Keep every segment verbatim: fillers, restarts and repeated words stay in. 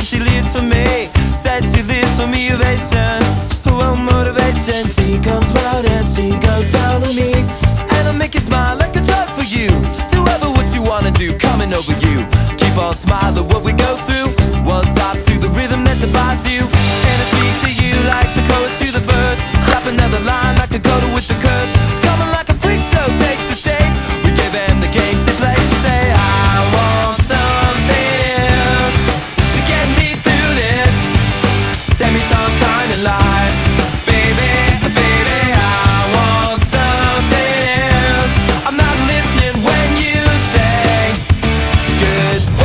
she lives for me. Says she lives for motivation, oh motivation. She comes round and she goes down on me, and I'll make you smile like a drug for you. Do ever what you wanna do, coming over you. Keep on smiling what we go through. One stop to the rhythm that divides you, and I speak to you like the chorus to the verse. Drop another line like a coda with the curse. Coming like a freak show takes the stage. We give them the games they play. She say I want something else to get me through this semi-time kind of life. Baby, baby, I want something else. I'm not listening when you say goodbye.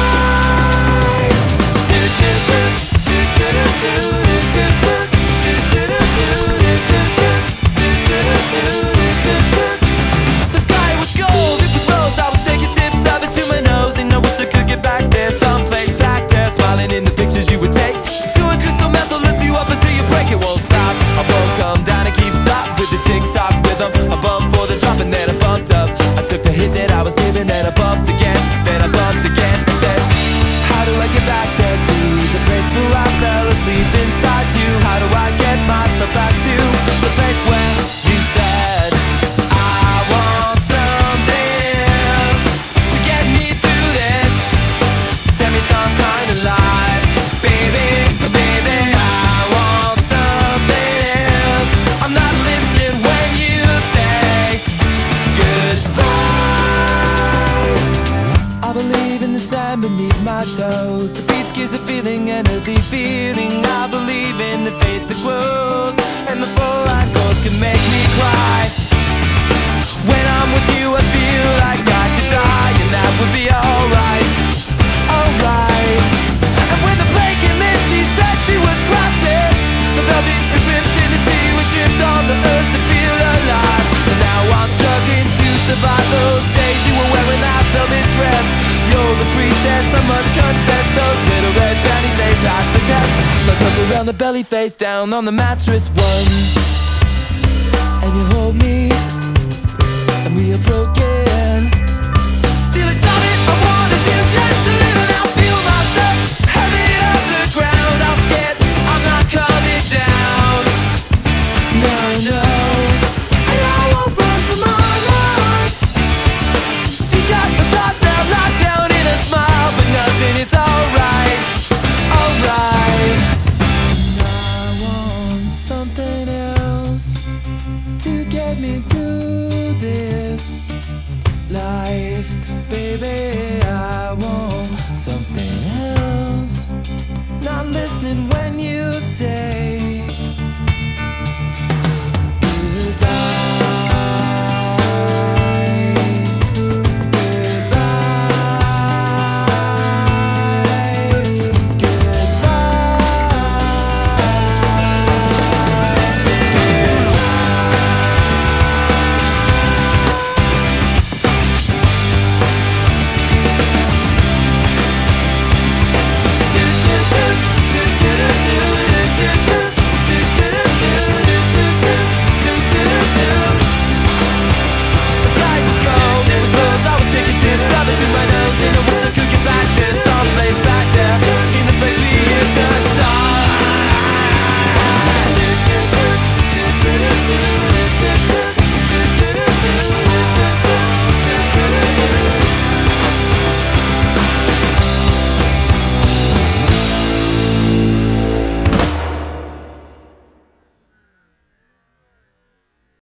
The sky was gold, it was rose. I was taking sips of it to my nose, and I wish I could get back there, someplace back there, smiling in the pictures you would take. To a crystal method, lift you up until you break. It won't stop. I won't come down and keep stop with the tick-tock rhythm. I bumped for the drop and then I bumped up. I took the hit that I was given, then I bumped again, then I bumped again. I said, how do I get back there to the place where I fell asleep inside you? How do I get myself back to the place where you said I want something else to get me through this semi-time kind of life? Baby, baby, I want something else. I'm not listening when you say goodbye. I believe in the sand beneath my toes. The beach gives a feeling, a healthy feeling. I believe in the faith that grows, and the full life goals can make me cry. When I'm with you I feel like I could die, and that would be alright, alright. And when the plane came in she said she was crossing the velvet ribbons in the sea. We tripped on the earth to feel alive, and now I'm struggling to survive those days you were wearing that velvet dress. You're the priestess, I must confess. Those little red panties, they passed the test. Let's look around the belly, face down on the mattress. One, and you hold me, and we are broken. Still it's all that I wanna do, just to live and I'll feel myself heavy off the ground. I'm scared I'm not coming down. No, no, and I won't run for my life. She's got the toss now locked down in a smile, but nothing is alright, alright. And I want something else to get me through this life. Baby, I want something else. Not listening when you say